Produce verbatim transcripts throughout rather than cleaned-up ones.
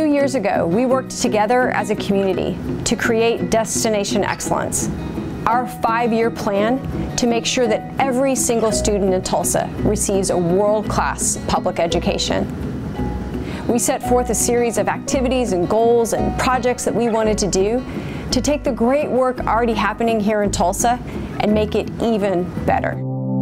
years ago, we worked together as a community to create Destination Excellence, our five-year plan to make sure that every single student in Tulsa receives a world-class public education. We set forth a series of activities and goals and projects that we wanted to do to take the great work already happening here in Tulsa and make it even better.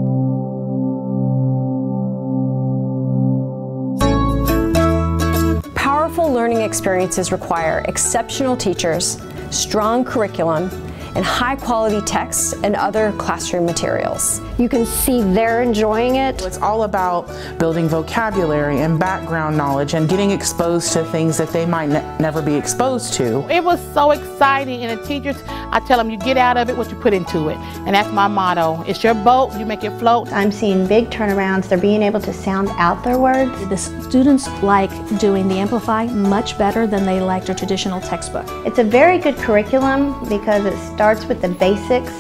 Powerful learning experiences require exceptional teachers, strong curriculum, and high-quality texts and other classroom materials. You can see they're enjoying it. It's all about building vocabulary and background knowledge and getting exposed to things that they might ne never be exposed to. It was so exciting, and the teachers, I tell them, you get out of it what you put into it. And that's my motto. It's your boat, you make it float. I'm seeing big turnarounds. They're being able to sound out their words. The students like doing the Amplify much better than they liked a traditional textbook. It's a very good curriculum because it starts with the basics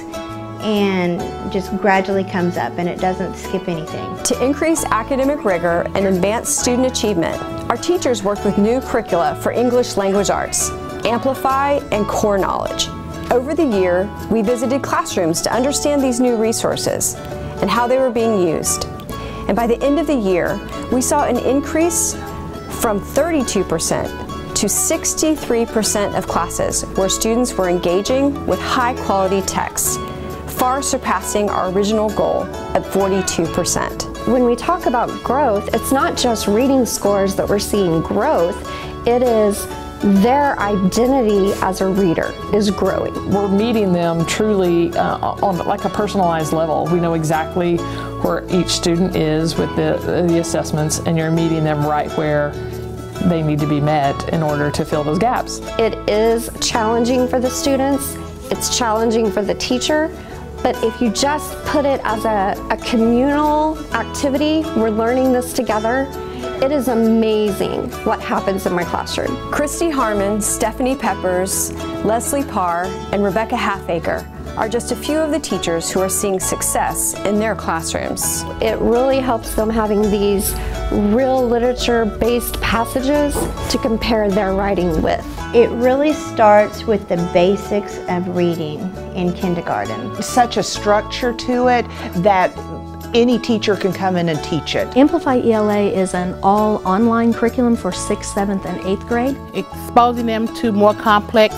and just gradually comes up, and it doesn't skip anything. To increase academic rigor and advance student achievement, our teachers worked with new curricula for English language arts, Amplify, and core knowledge. Over the year, we visited classrooms to understand these new resources and how they were being used. And by the end of the year, we saw an increase from thirty-two percent to sixty-three percent of classes where students were engaging with high-quality texts, far surpassing our original goal at forty-two percent. When we talk about growth, it's not just reading scores that we're seeing growth, it is their identity as a reader is growing. We're meeting them truly uh, on like a personalized level. We know exactly where each student is with the, the assessments, and you're meeting them right where they need to be met in order to fill those gaps. It is challenging for the students, it's challenging for the teacher, but if you just put it as a, a communal activity, we're learning this together, it is amazing what happens in my classroom. Christy Harmon, Stephanie Peppers, Leslie Parr, and Rebecca Halfacre are just a few of the teachers who are seeing success in their classrooms. It really helps them having these real literature-based passages to compare their writing with. It really starts with the basics of reading in kindergarten. Such a structure to it that any teacher can come in and teach it. Amplify E L A is an all online curriculum for sixth, seventh, and eighth grade. Exposing them to more complex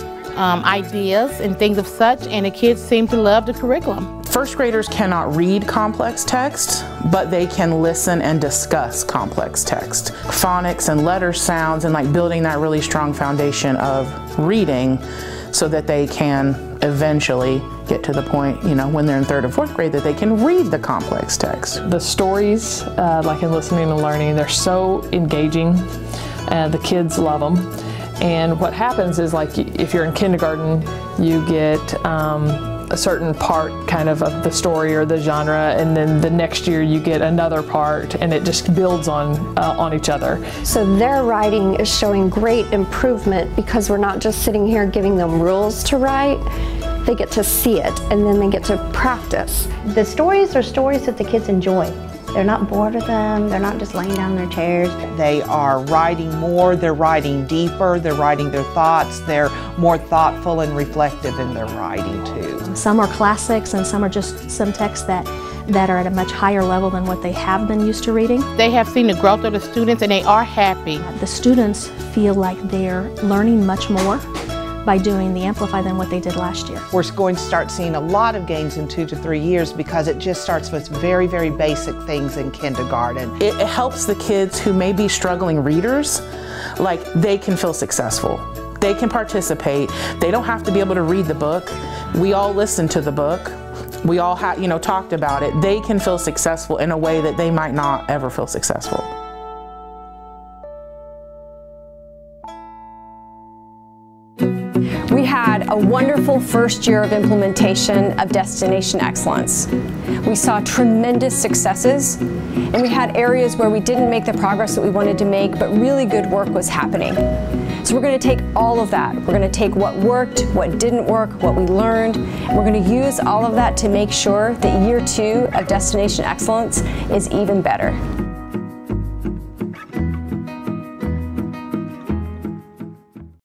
um, ideas and things of such, and the kids seem to love the curriculum. First graders cannot read complex text, but they can listen and discuss complex text. Phonics and letter sounds, and like building that really strong foundation of reading so that they can eventually get to the point, you know, when they're in third and fourth grade, that they can read the complex text. The stories, uh, like in listening and learning, they're so engaging. Uh, the kids love them. And what happens is, like, if you're in kindergarten, you get um, a certain part kind of of the story or the genre, and then the next year you get another part, and it just builds on uh, on each other. So their writing is showing great improvement because we're not just sitting here giving them rules to write. They get to see it, and then they get to practice. The stories are stories that the kids enjoy. They're not bored of them, they're not just laying down in their chairs. They are writing more, they're writing deeper, they're writing their thoughts, they're more thoughtful and reflective in their writing too. Some are classics, and some are just some texts that, that are at a much higher level than what they have been used to reading. They have seen the growth of the students, and they are happy. The students feel like they're learning much more by doing the Amplify than what they did last year. We're going to start seeing a lot of gains in two to three years because it just starts with very, very basic things in kindergarten. It, it helps the kids who may be struggling readers, like they can feel successful. They can participate. They don't have to be able to read the book. We all listened to the book. We all ha you know, talked about it. They can feel successful in a way that they might not ever feel successful. We had a wonderful first year of implementation of Destination Excellence. We saw tremendous successes, and we had areas where we didn't make the progress that we wanted to make, but really good work was happening. So we're going to take all of that. We're going to take what worked, what didn't work, what we learned, and we're going to use all of that to make sure that year two of Destination Excellence is even better.